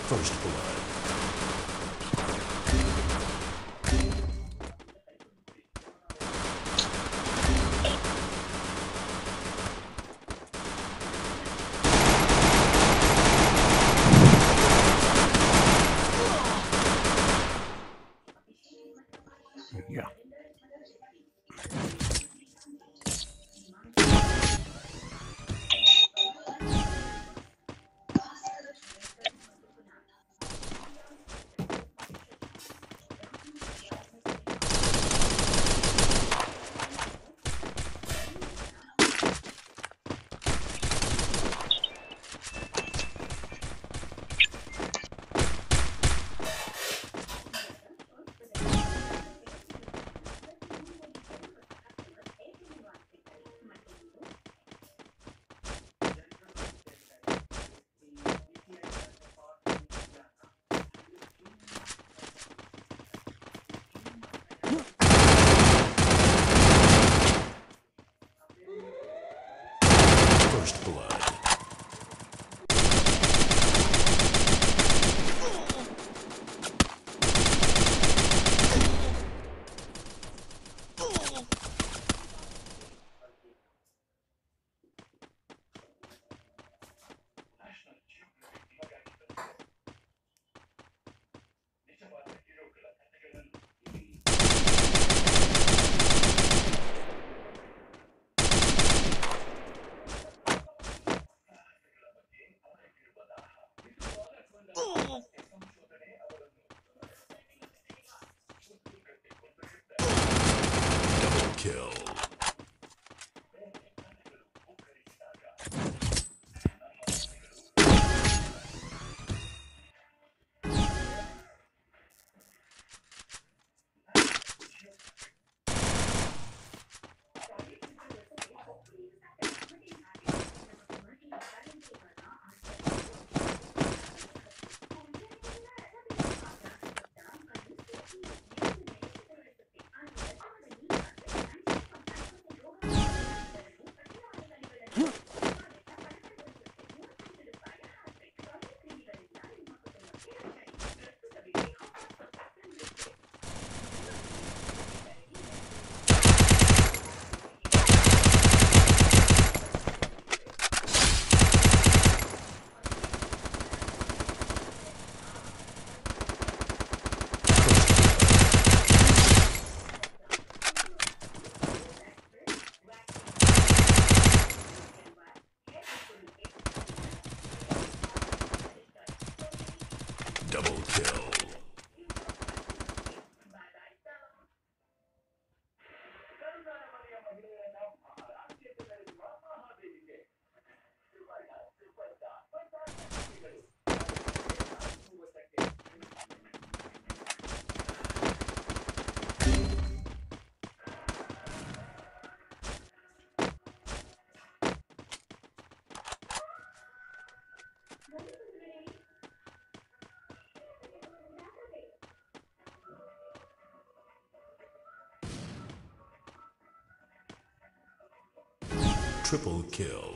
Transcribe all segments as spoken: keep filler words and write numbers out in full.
First blood. Yeah. First blood. Double kill. Double kill. Triple kill.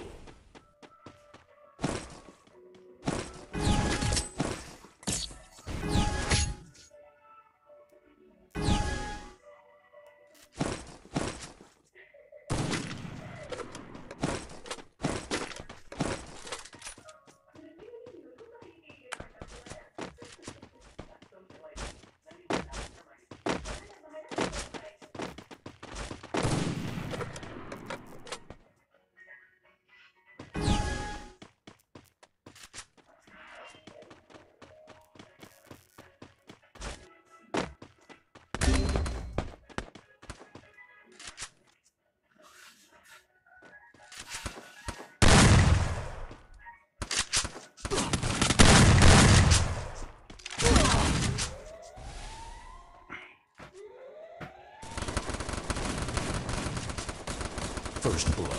First blood.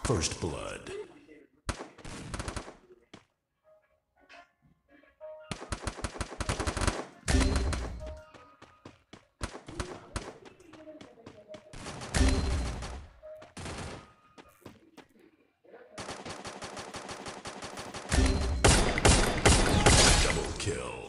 First blood. Double kill.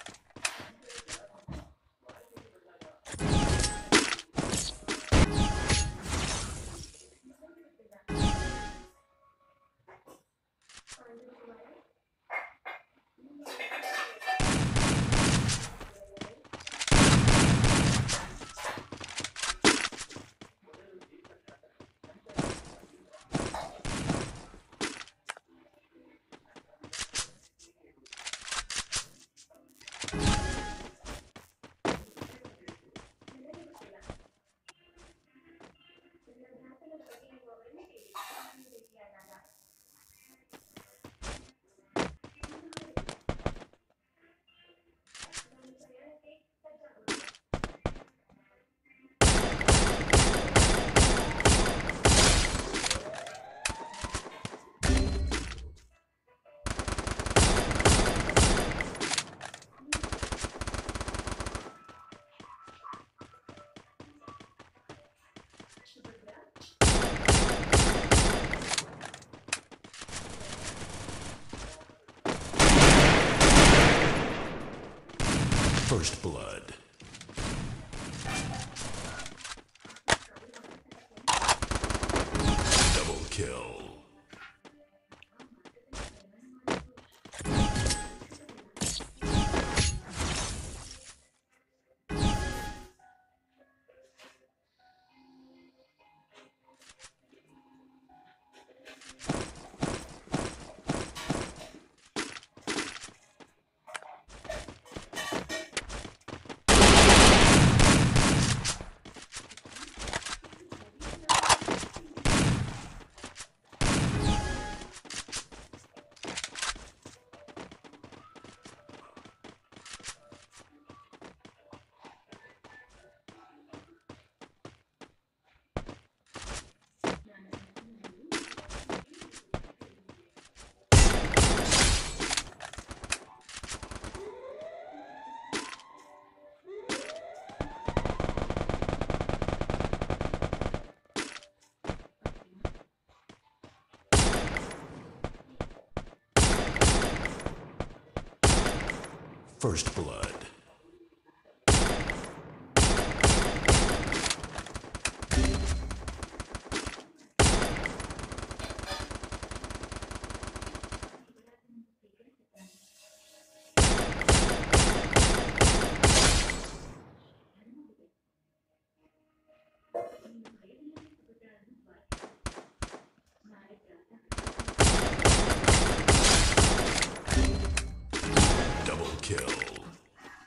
First blood. Double kill. First blood. Double kill.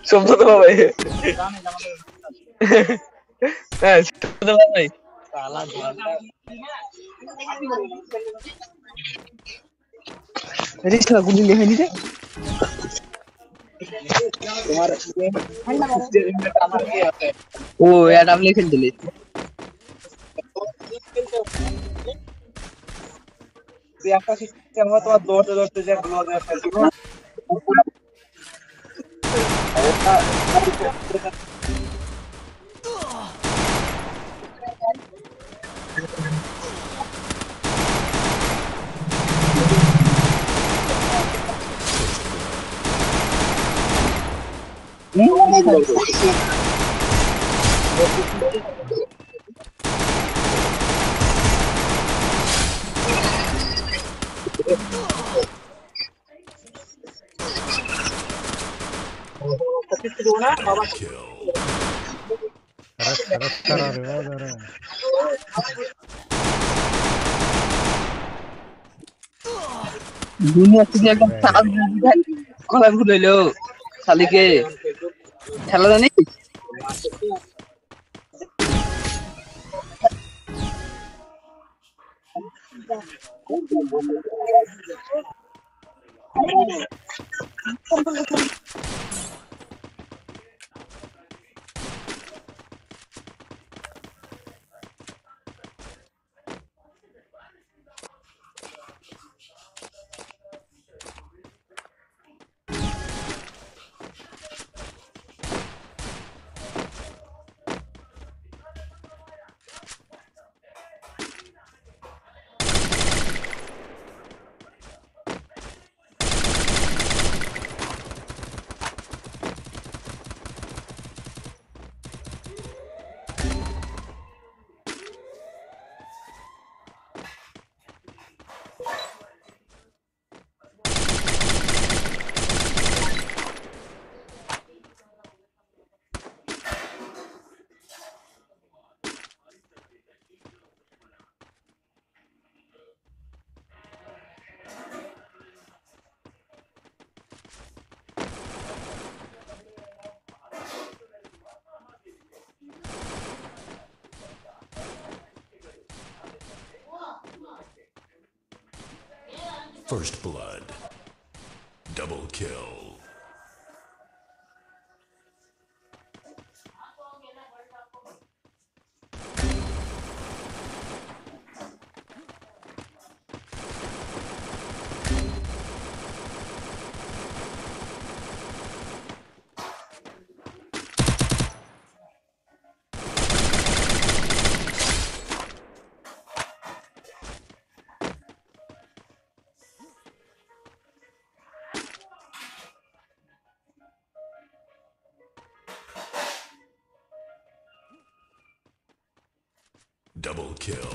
শব্দ তো ভাই হ্যাঁ শব্দ ভাই রিস্তা গুলি লিখে নিতে তোমার ও এটা আপনি খেলতে দিলে একটা সিস্টেম হয় তোমার দৌড়তে দৌড়তে যে Double kill. দুনিয়া থেকে একদম কথা ভুলাইলো শালিকে খেলা জানিস First blood. Double kill. Double kill.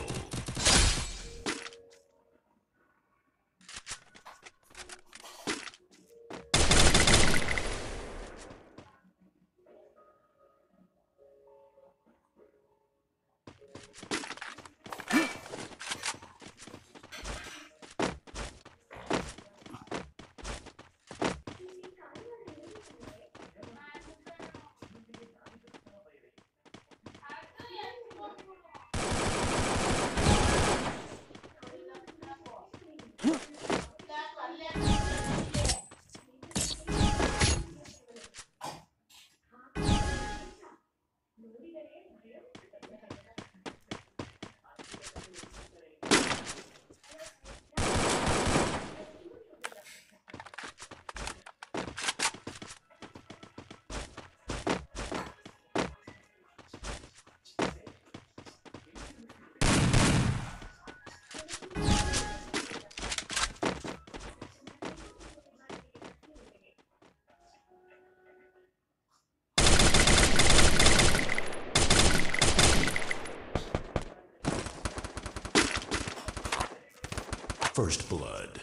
First blood.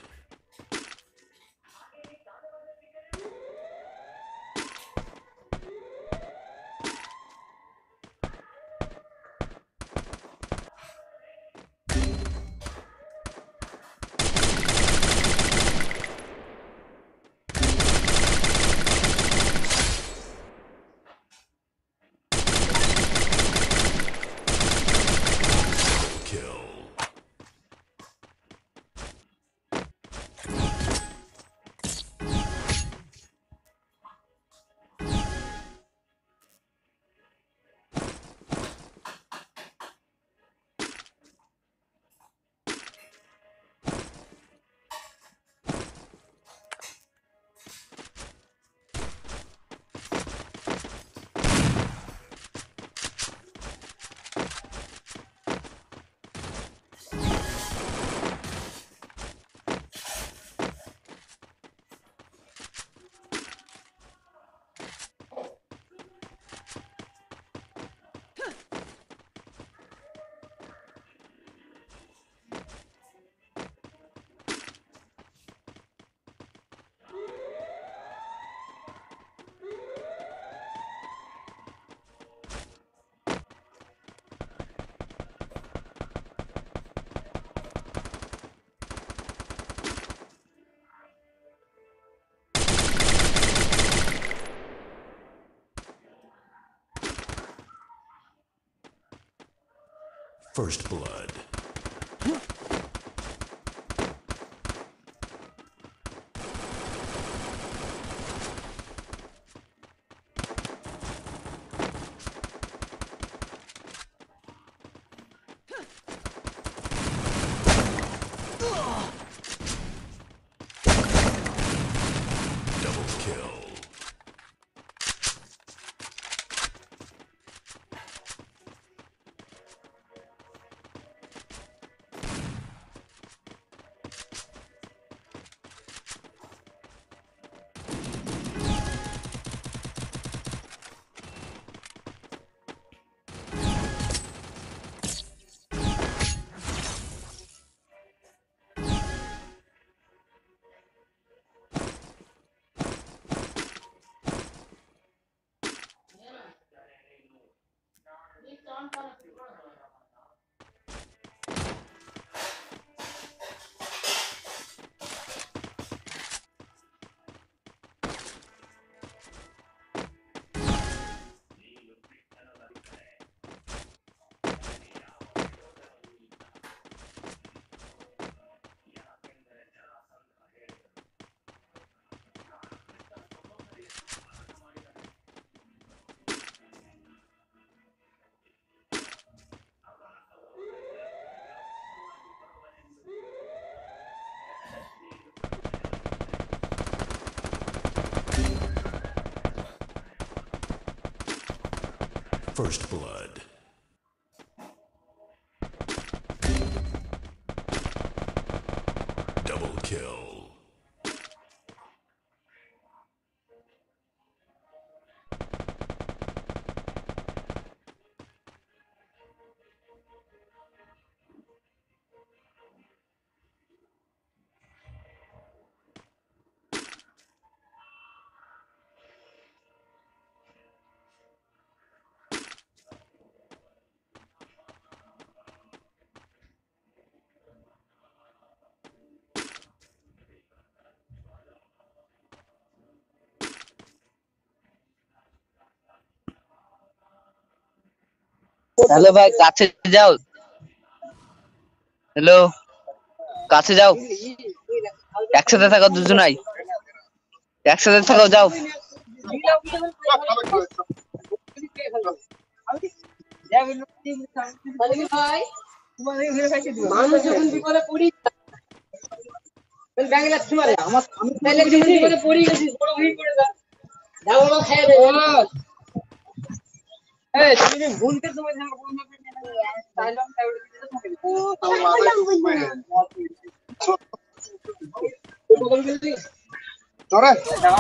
First blood. Double kill. First blood. Double kill. Hello ভাই, কাছে যাও। হ্যালো, কাছে যাও। একসাথে থাকো দুজনাই, একসাথে থাকো, যাও। মানুষ যখন বিপদে পড়ি ব্যাঙে লাগছে মারে আমার আমি তাইলে যখন বিপদে পড়ি গেছি বড় ভিড় করে দাও দাও বড় খাইয়ে দে এই তুমি ভুলতে সময় ধান কোন না সাইলাম তাই ওটা দিতে থাকে ও তাও মারে বুঝবে ছোট করে দিই চড়ে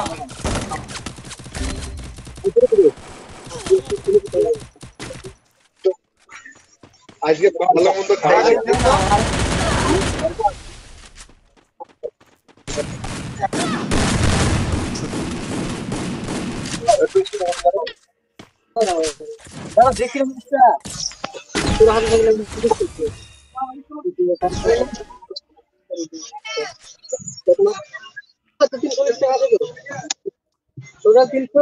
আজকে ভালো মন্দ খাই দাদা দেখি মুখটা তোর হাতে থাকলে তোরা কিন্তু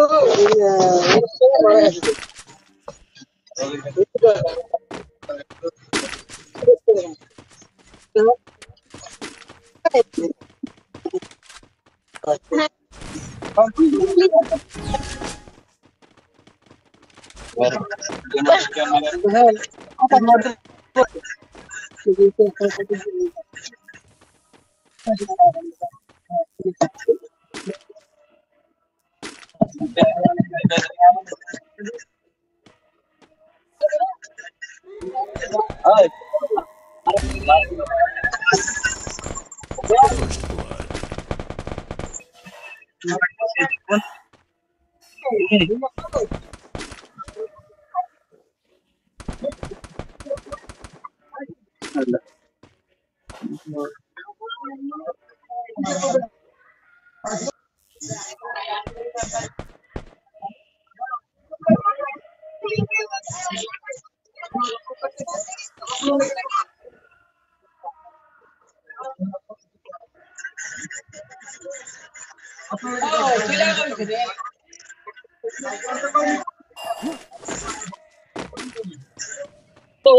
First blood.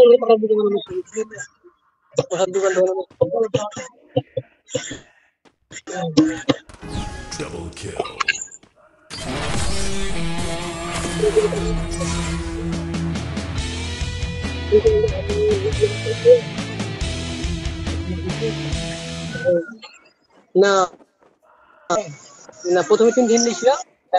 Double kill. না না প্রথমে তিন দিন নিছিল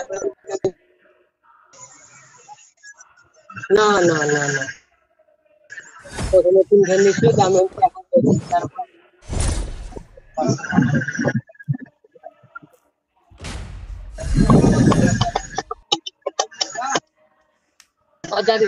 না না না না প্রথমে তিন দিন নিছিল আমি এখন তারপর আজাদি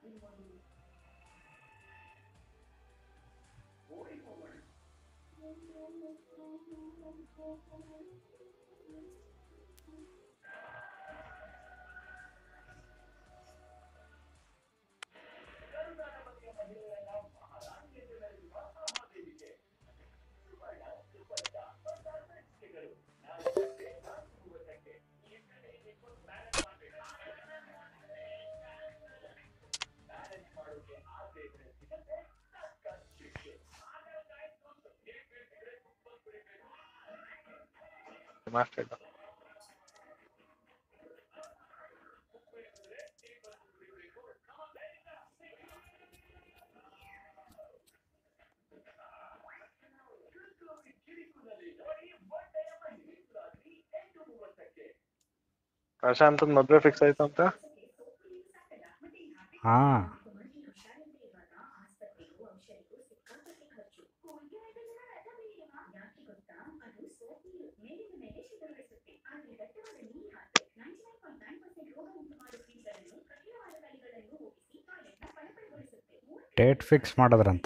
ಮಾಸ್ಟರ್ ಪ್ರಶಾಂತ್ ಮದ್ವೆ ಫಿಕ್ಸ್ ಆಯ್ತು ಅಂತ. ಹಾ ಡೇಟ್ ಫಿಕ್ಸ್ ಮಾಡಿದ್ರಂತ.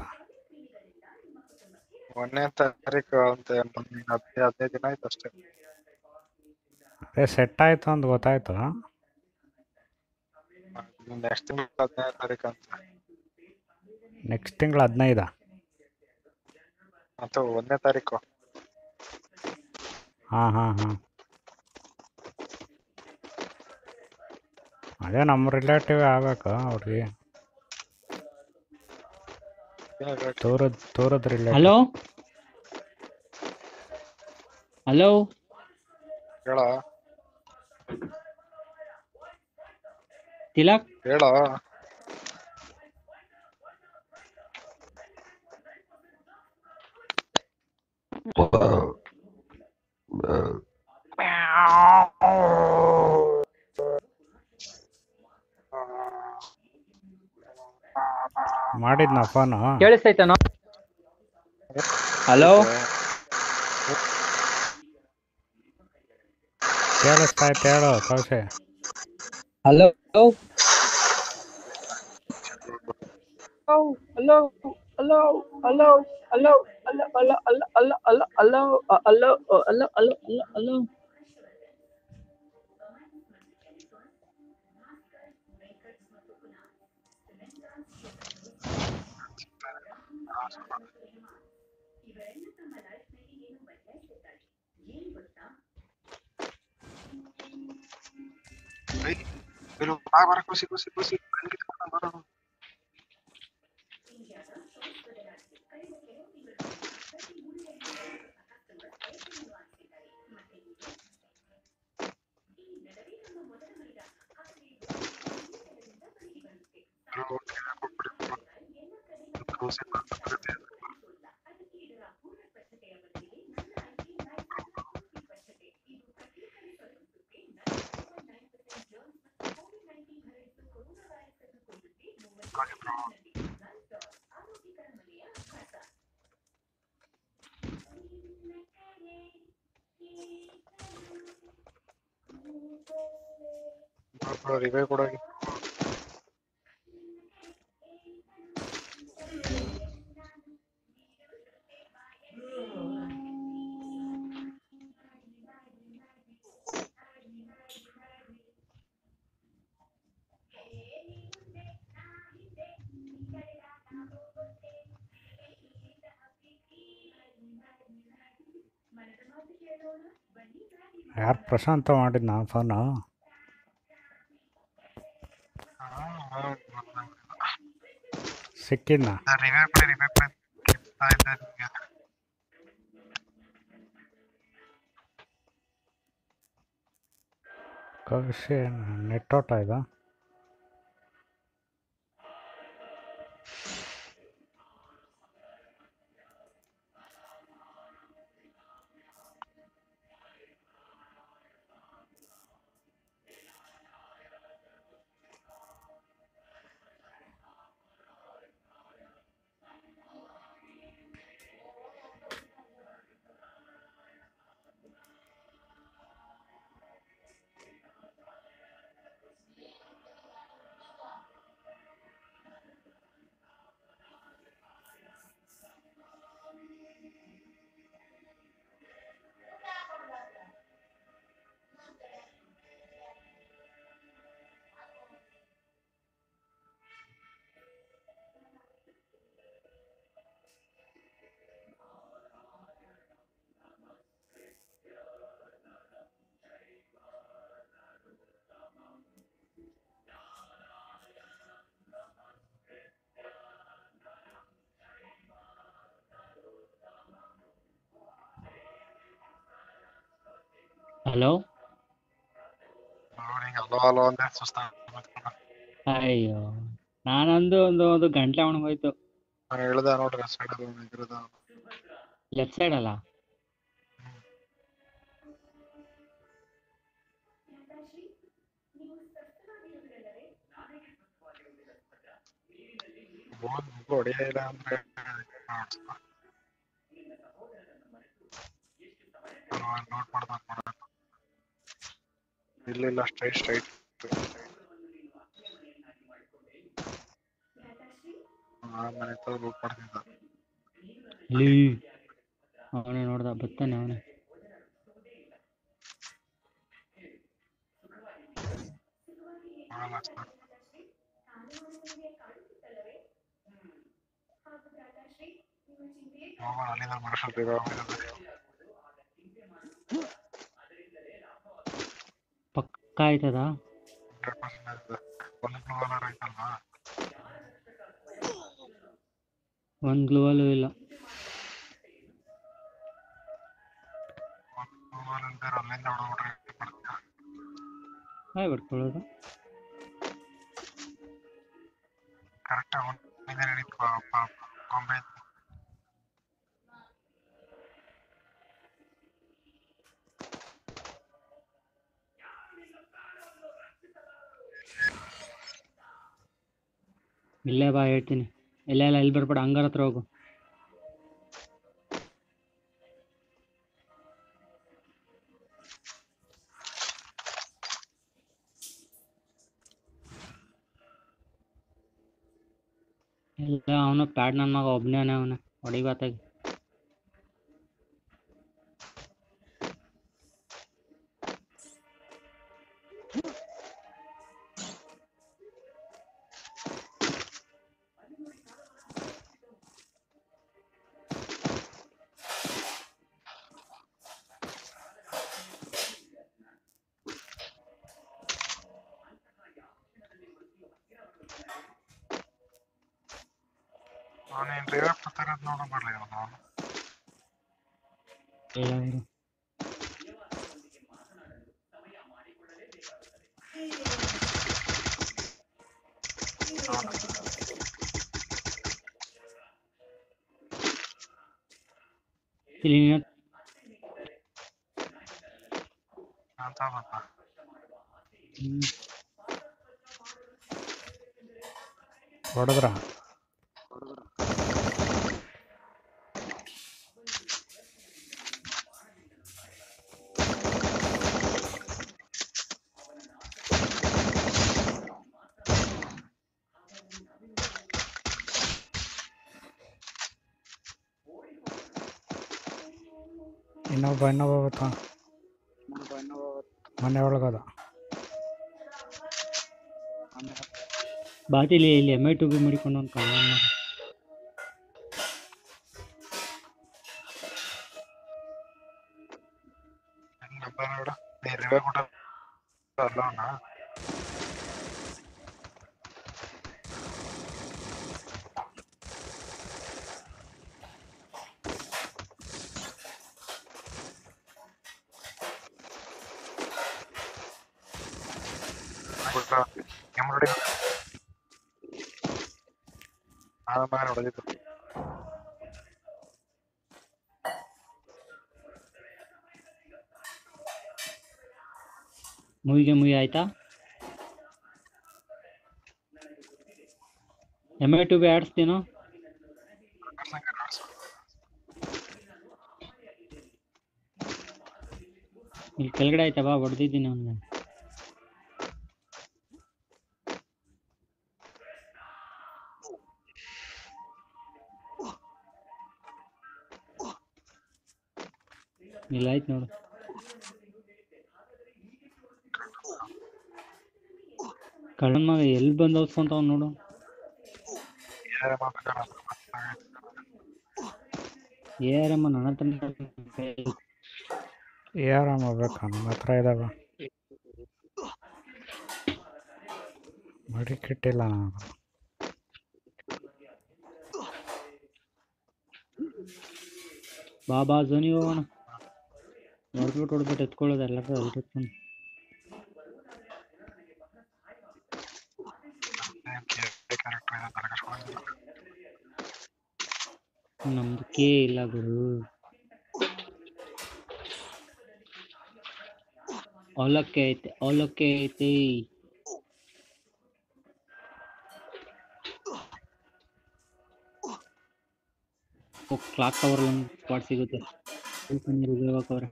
ಒಂದನೇ ತಾರೀಕು ಅಂತ ಮೊನ್ನೆ ಹದಿನೈದು ಹದಿನೈದು ದಿನ ಆಯ್ತು ಅಷ್ಟೇ. ಅದೇ ಸೆಟ್ ಆಯ್ತು ಅಂತ ಗೊತ್ತಾಯ್ತು. ನೆಕ್ಸ್ಟ್ ತಿಂಗಳು ಹದಿನೈದು ತಾರೀಕು ಅಂತ. ನೆಕ್ಸ್ಟ್ ತಿಂಗಳು ಹದಿನೈದ ಅಥವಾ ಒಂದನೇ ತಾರೀಕು. ಹಾಂ ಹಾಂ ಹಾಂ ಅದೇ ನಮ್ಮ ರಿಲೇಟಿವ್ ಆಗಬೇಕು ಅವ್ರಿಗೆ. ತೋರದ್ ತೋರದ್ ರಿಲೇಟಿವ್. ಹಲೋ ಹಲೋ ಹೇಳ ತಿಲಕ್ ಹೇಳ ಮಾಡಿದ್ನ ಫೋನು. ಕೇಳಿಸ್ತೈತನೋ? ಹಲೋ ಕೇಳಿಸ್ತಾಯ್ತು ಹೇಳು ಕೌಶೆ. Hello hello hello hello hello hello hello hello hello hello hello hello hello hello hello ಬರ ಖುಷಿ ಖುಷಿ ಖುಷಿ ಬರೋದು. ರಿವೇ ಕೊಡೋಗಿ ಯಾರು ಪ್ರಶಾಂತ ಮಾಡಿದ್ನ ಫೋನು? ಸಿಕ್ಕಿದ್ನ? ರಿವೇ ಕೊಡಿ ರಿವೇ ಕೊಡಿ ಕೌಶೆ ನೆಟ್ಟೋಟ ಇದ. ಹಲೋ ಅವನಿಗೆ ಅಲೋ ಅಲೋ ಅಂದ್ರೆ ಸುಸ್ತ ಅಯ್ಯೋ ನಾನಂದು ಒಂದು ಒಂದು ಗಂಟೆ ಒಣಗೋಯ್ತು. ನಾನು ಹೇಳ್ದ ನೋಡ್ರಿ ಸೈಡ್ ಇದ್ರದ ಲೆಫ್ಟ್ ಸೈಡ್ ಅಲ್ಲ ಹೊಡೆಯ ಇಲ್ಲ ಅಂದ್ರೆ ನೋಟ್ ಮಾಡ್ಬೇಕು ಮಾಡಬೇಕು. ಇಲ್ಲ ಇಲ್ಲ ಸ್ಟ್ರೈಟ್ ಸ್ಟ್ರೈಟ್ ಮನೆ ಹತ್ರ ಲೂಟ್ ಮಾಡ್ತಿದ್ದ. ಇಲ್ಲಿ ಅವನೇ ನೋಡ್ದ ಬರ್ತಾನೆ ಅವನೇ. ಮಾಡಲ್ಲ ಸರ್. ಹೋಗೋಣ ಅಲ್ಲಿಂದ ಮರಸಲ್ತೀವಿ ಪಕ್ಕ ಆಯ್ತದ. ಹಂಡ್ರೆಡ್ ಪರ್ಸೆಂಟ್ ಆಯ್ತದೆ. ಒಂದು ಗ್ಲೂವಲ್ಲರ್ ಐತಲ್ವಾ ಒಂದ್ ಗ್ಲೂವಲ್ಲೂ ಇಲ್ಲ. ಒಂದು ಗ್ಲೂವಲ್ ಇಲ್ದಿರ ಅಲ್ಲಿಂದ ಹೊಡೋಗ್ಬಿಟ್ರೆ ಮಾಡ್ತೀಯ. ಹಾಯ್ ಬಿಟ್ಕೊಳ್ಳೋದು ಕರೆಕ್ಟ್ ಒಂದೇ ಗೊಂಬೆ ಇಲ್ಲೇ ಬಾ ಹೇಳ್ತೀನಿ. ಇಲ್ಲ ಇಲ್ಲ ಇಲ್ಲಿ ಬರ್ಬೇಡ, ಹಂಗಾರ ಹತ್ರ ಹೋಗು. ಇಲ್ಲ ಅವನು ಪ್ಯಾಡ್ ನನ್ನ ಮಗ ಒಬ್ಬನೇ ಅವನ ಹೊಡಿಬಾತಾಗಿ. ಅವನೇನು ರಿವೈವ್ ಬರ್ತಾರದು ನೋಡೋ ಬರಲಿ ಅವನು. ಇಲ್ಲ ಇರು. ಇಲ್ಲಿ ನೀನು ಅಂತ ಗೊತ್ತಾ ಹ್ಮ್. ಹೊಡೆದ್ರ ಇನ್ನೊಬ್ಬ ಇನ್ನೊಬ್ಬ ಬರ್ತಾನ ಮನೆ ಒಳಗದ. ಬಾತಿಲಿ ಇಲ್ಲಿ ಎಮ್ ಐ ಟು ಬಿ ಮಾಡಿಕೊಂಡು ಒಂದು ಕಳ್ಳ ಹಬ್ಬ ನೋಡು ನೀ ರಿವೈವ್ ಕೊಟ್ಟ ಅಲ್ಲ ಅವನ ನೋಡಿ ಆ ಮಗ ಹೊಡೆದಿತ್ತು. ಮುಗಿಗೆ ಮುಗಿ ಆಯ್ತಾ? ಎಮ್ ಐ ಟು ಬಿ ಆಡಿಸ್ತೀನೋ? ಇಲ್ಲಿ ಕೆಳಗಡೆ ಆಯ್ತಾ ಬಾ, ಹೊಡೆದಿದ್ದೀನಿ ಅವನಿಗೆ. ಇಲ್ಲ ಆಯ್ತು ನೋಡು. ಕಳ್ಳನ್ ಮಗ ಎಲ್ಲಿ ಬಂದು ಓದ್ಕೊಂತಾವ್ ನೋಡು. ಏರಮ್ಮ ನನ್ನ ಹತ್ರ ಯಾರಮ್ಮ ಬೇಕಾ? ನಮ್ಮ ಹತ್ರ ಇದಾವ. ಮಡಿ ಕಿಟ್ಟಿಲ್ಲ ನನಗೆ. ಬಾ ಬಾ ಝೋನಿ ಹೋಗೋಣ. ಹೊಡ್ಬಿಟ್ಟು ಹೊಡ್ಬಿಟ್ಟು ಎತ್ಕೊಳ್ಳೋದು ಎಲ್ಲರೂ ಎಲ್ರಿಗೂ ಕ್ಯಾರೆಕ್ಟರ್ ಇದೆ ತಲೆಕೆಡ್ಸ್ಕೊಂಡಿಲ್ಲ. ನಮ್ದು ಕೇ ಇಲ್ಲ ಗುರು. ಅವಲಕ್ಕಿ ಐತೆ ಅವಲಕ್ಕಿ ಐತೆ. ಕ್ಲಾಕ್ ಟವರ್ ಒಂದು ಸ್ಪಾಟ್ ಸಿಗುತ್ತೆ. ಅವ್ರೆ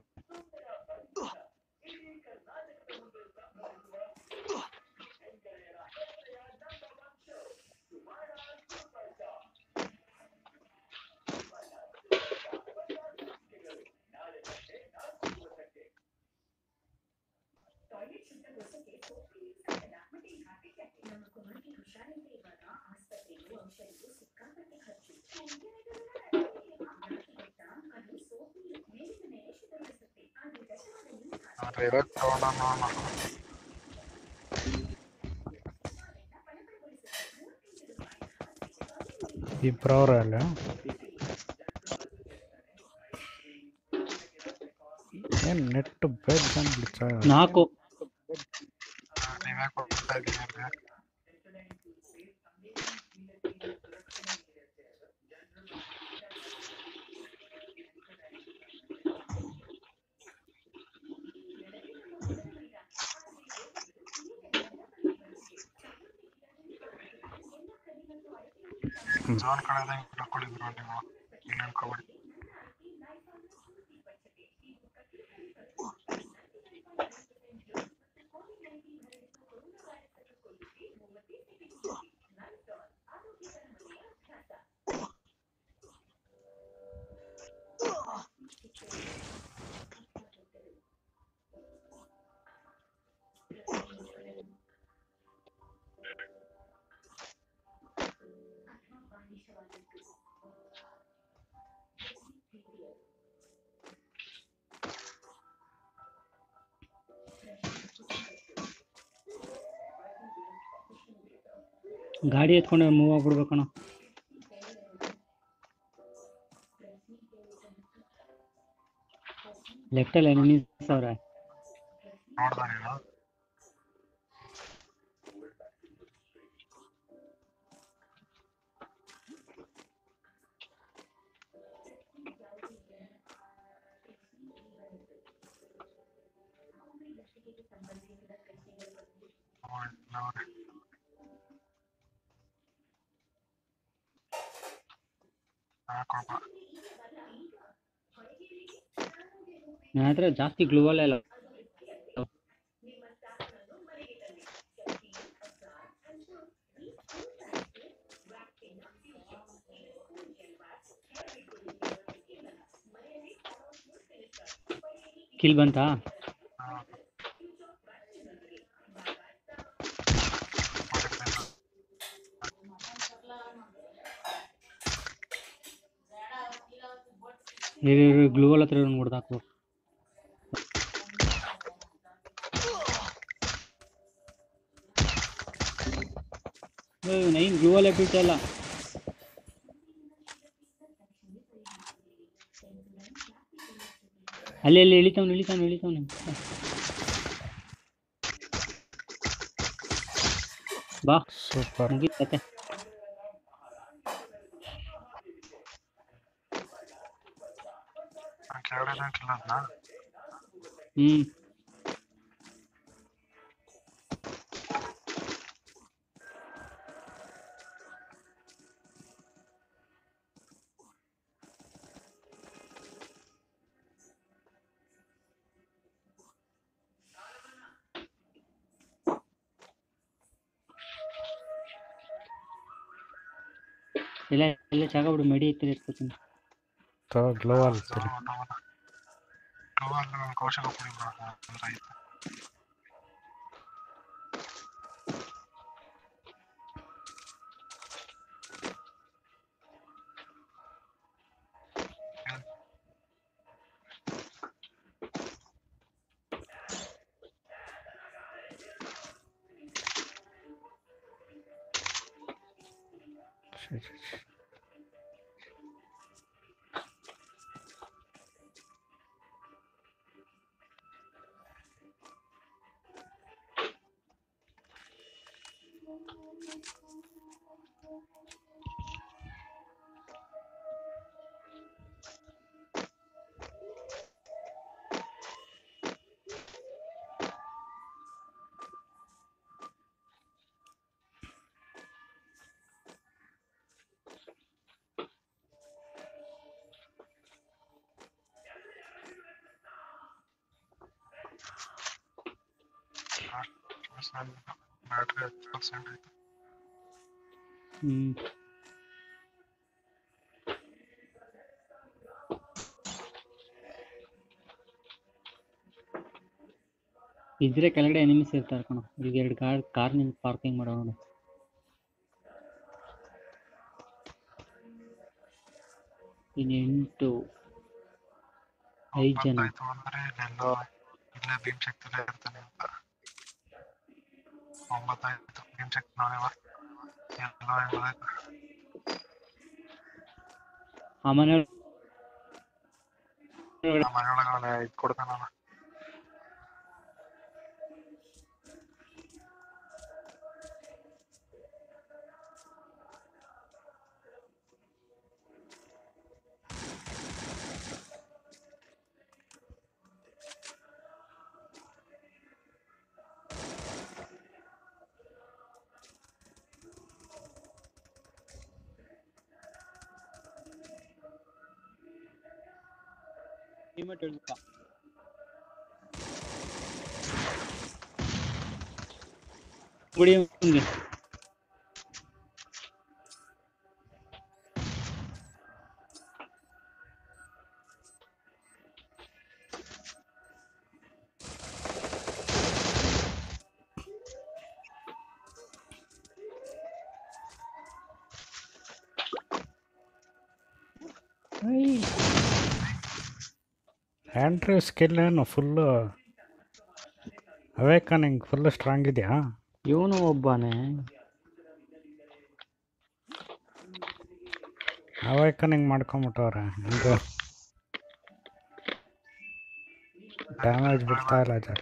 ಡ್ರೈವರ್ ತಗೊಂಡು ಇಬ್ಬರವ್ರೆ ಅಲ್ಲ ಏನು ನೆಟ್ಟು ಬೇಗ ಬಂದ್ಬಿಡ್ತಾ ನಾಲ್ಕು ಡ್ರೈವರ್ ಕೊಡ್ತಾ ಇದ್ದೀನಿ. ಜೋನ್ ಕಡೆ ಹಾಕೊಂಡಿದ್ರು ನೀವು ಏನು ಅನ್ಕೋಬೇಡಿ. ಗಾಡಿ ಎತ್ಕೊಂಡು ಮೂವ್ ಆಗ್ಬಿಡ್ಬೇಕಣ್ಣ. ಲೆಫ್ಟ್ ಅಲ್ಲಿ ಎನಿಮೀಸ್ ಅವ್ರೆ. ನೋಡ್ದ ನೀನು? ನನ್ನ ಹತ್ರ ಜಾಸ್ತಿ ಗ್ಲೂವಲ್ ಇಲ್ಲ. ಕಿಲ್ ಬಂತಾ? ಗ್ಲೂವಲ್ ಹತ್ರ ನೋಡ್ದಾಕು. ನೈನ್ ಗ್ಲೂವಲ್ ಎಬಿಟ್ ಅಲ್ಲ. ಅಲ್ಲಿ ಅಲ್ಲಿ ಇಳಿತಾವ್ನು ಇಳಿತಾವ್ನು ಇಳಿತಾವ್ನು ಬಾ. ಸೂಪರ್. ಮುಗೀತತೆ. ಹ್ಮ್ ಇಲ್ಲ ಇಲ್ಲ ಜಾಗ ಬಿಡು. ಮೆಡಿ ಇತ್ತು ಎತ್ಕೋತೀನಿ. ಗ್ಲೋವಲ್ ಕೌಶಲ ಕೊಡಿ ಅಂತ ಆಯ್ತು. ಬ್ಯಾಟ್ರಿ ಹತ್ತು ಪರ್ಸೆಂಟ್ ಐತೆ. ಹ್ಮ್ ಇದ್ರೆ ಕೆಳಗಡೆ ಎನಿಮಿಸ್ ಇರ್ತಾರೆ ಕಣ. ಈಗ ಎರಡು ಕಾರ್ ಕಾರ್ ನಿಂತು ಪಾರ್ಕಿಂಗ್ ಮಾಡೋ ನೋಡು. ಇನ್ನು ಎಂಟು ಐದು ಜನ. ಒಂಬತ್ತಾಯ್ತು ಅಂದ್ರೆ ಇಲ್ಲೆಲ್ಲೋ ಇಲ್ಲೇ ಭೀಮಶಕ್ತಿಲೇ ಇರ್ತಾನೆ ಅಂತ. ಒಂಬತ್ತಾಯ್ತು ಭೀಮಶಕ್ತಿ ನೋಡಿವ ಎಲ್ಲೋ ಇರ್ಬೇಕು. ಆ ಮನೆ ಆ ಮನೆಯೊಳಗೆ ಅವನೇ ಇದು ಕೊಡ್ತಾನಲ್ಲ. ಗುಡಿ ಮುಂದೆ. ಹ್ಯಾಂಡ್ರಿ ಸ್ಕಿಲ್ ಏನು ಫುಲ್ಲು ಅವೇಕನಿಂಗ್ ಫುಲ್ಲು ಸ್ಟ್ರಾಂಗ್ ಇದೆಯಾ? ಇವನು ಒಬ್ಬನೇ. ಅವೇಕನಿಂಗ್ ಮಾಡ್ಕೊಂಬಿಟ್ಟವ್ರೆ. ಇದು ಡ್ಯಾಮೇಜ್ ಬಿಡ್ತಾ ಇಲ್ಲ ಜರ.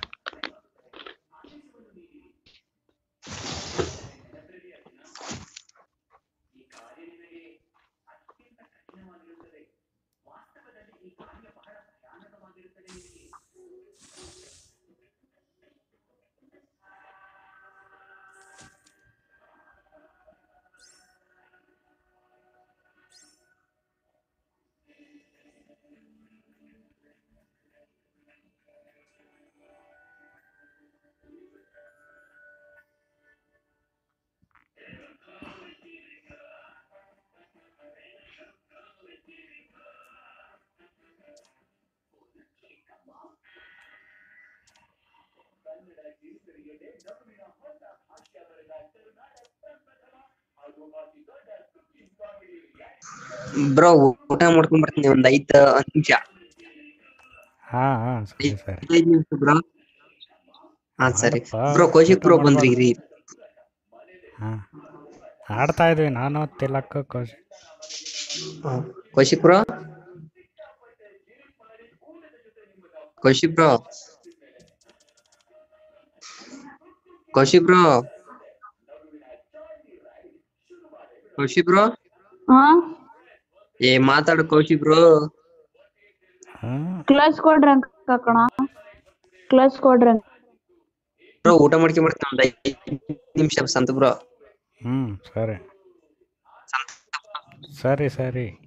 ಬ್ರೋ ಊಟ ಮಾಡ್ಕೊಂಡ್ ಬರ್ತೀನಿ ಒಂದ್ ಐದ್ ಹತ್ತು ನಿಮಿಷ. ಹಾ ಹಾ ಸರಿ ಸರಿ ಐದ್ ನಿಮಿಷ ಬ್ರೋ. ಹಾ ಸರಿ ಮಾಡಪ್ಪ, ಬ್ರೋ. ಕೌಶಿಕ್ ಊಟ ಬ್ರೋ ಮಾಡ್ಬಾರ್ದು. ಬಂದ್ರಿ ಇರಿ. ಹಾ ಆಡ್ತಾ ಇದ್ವಿ ನಾನು ತಿಲಕ್ ಕೋಶಿ. ಹ್ಮ್. Kaushik bro Kaushik bro Kaushik bro Kaushik bro ಹಾ ಏ ಮಾತಾಡು ಕೌಶಿಕ್ ಬ್ರೋ. ಕ್ಲಾಸ್ ಕೊಡ್ರಿ ಅಂತ ಕಣ. ಕ್ಲಾಸ್ ಕೊಡ್ರಿ ಬ್ರೋ ಊಟ ಮಾಡ್ಕೊಂಡ್ ಬರ್ತೀನಿ ಒಂದ್ ಐದ್ ನಿಮಿಷ ಸಂತ ಬ್ರೋ. ಹ್ಮ್ ಸರಿ ಸರಿ ಸರಿ